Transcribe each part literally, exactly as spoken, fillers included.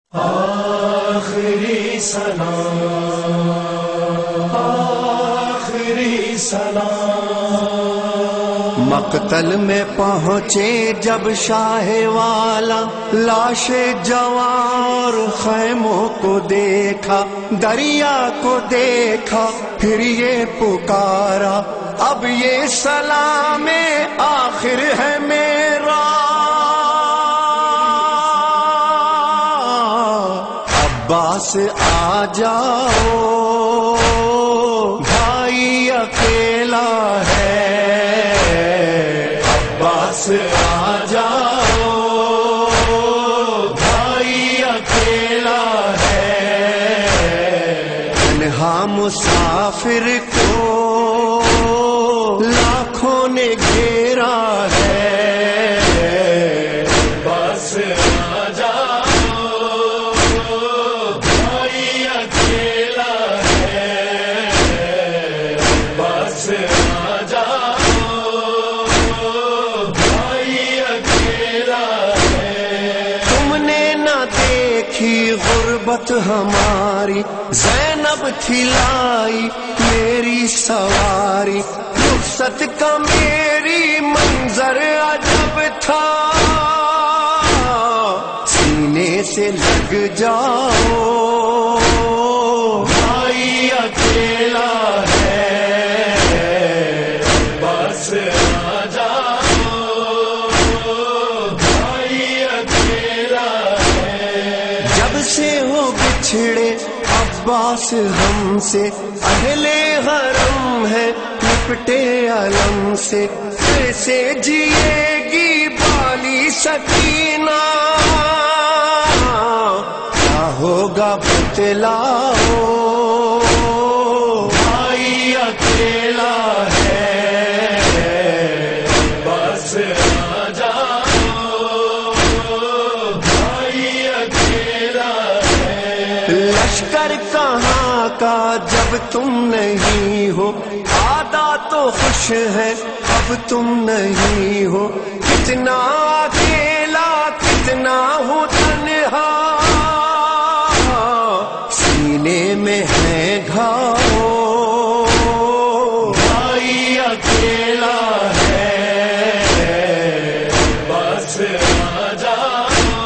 آخری سلام، آخری سلام۔ مقتل میں پہنچے جب شاہ والا، لاش جوار خیموں کو دیکھا، دریا کو دیکھا، پھر یہ پکارا اب یہ سلام آخر ہے میرا، عباس آ جاؤ بھائی اکیلا ہے، عباس آ جاؤ بھائی اکیلا ہے، تنہا مسافر کو لاکھوں نے گھیرا ہے، عباس آ جاؤ بھائی اکیلا ہے، عباس آ جاؤ بھائی اکیلا ہے۔ تم نے نہ دیکھی غربت ہماری، زینب تھی لائی میری سواری، رخصت کا میری منظر عجب تھا، سینے سے لگ جاؤ بھائی اکیلا ہے، عباس آ جاؤ بھائی اکیلا ہے۔ جب سے ہو بچھڑے عباس ہم سے، اہل حرم ہے لپٹے علم سے، کیسے جیے گی بالی سکینہ، کیا ہوگا بتلاؤ بھائی اکیلا ہے، عباس آ جاؤ بھائی اکیلا ہے۔ لشکر کہاں کا جب تم نہیں ہو، آدھا تو خوش ہے اب تم نہیں ہو، کتنا اکیلا کتنا ہو تنہا، سینے میں ہے گھاؤ بھائی اکیلا ہے، عباس آ جاؤ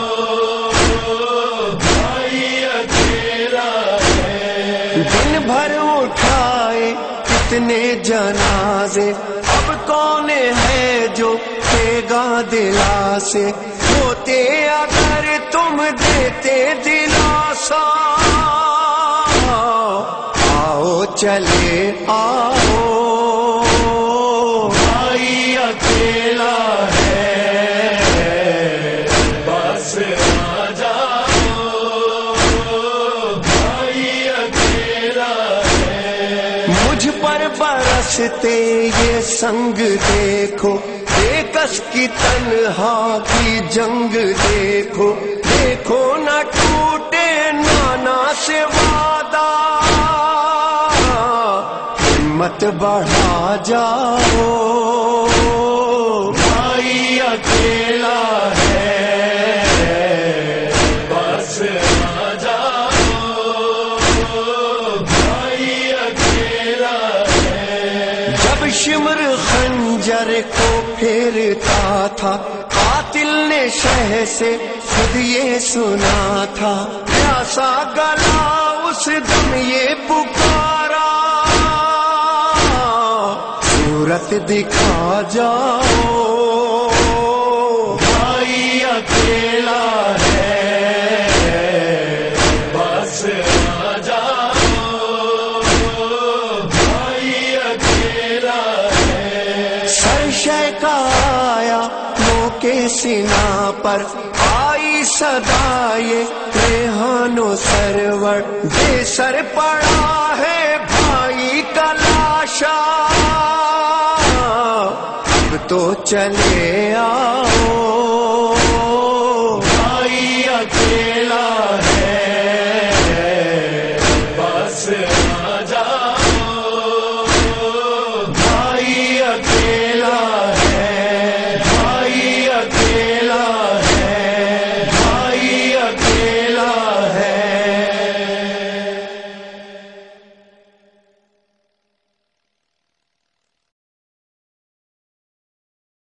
بھائی اکیلا ہے۔ دن بھر اٹھائے کتنے جنازے، اب کون ہے جو دے گا دلاسے، ہوتے اگر تم دیتے دلاسا، آؤ چلے آؤ بھائی اکیلا ہے، عباس آ جاؤ بھائی اکیلا ہے۔ مجھ پر برستے یہ سنگ دیکھو، بےکس کی تنہا کی جنگ دیکھو، دیکھو نہ ٹوٹے نانا سے وعدہ، ہمت بڑھا جاؤ بھائی اکیلا ہے، عباس آ جاؤ بھائی اکیلا ہے۔ جب شمر خنجر کو پھیرتا تھا، قاتل نے شہ سے خود یہ سنا تھا، پیاسا گلا اس دم یہ پکارا، صورت دکھا جاؤ بھائی اکیلا ہے، عباس آ جاؤ بھائی اکیلا ہے۔ سرشے کا آیا نو کے سنا پر، آئی صدا یہ ریحان و سرور، بے سر پڑا ہے بھائی کا لاشا، اب تو چلے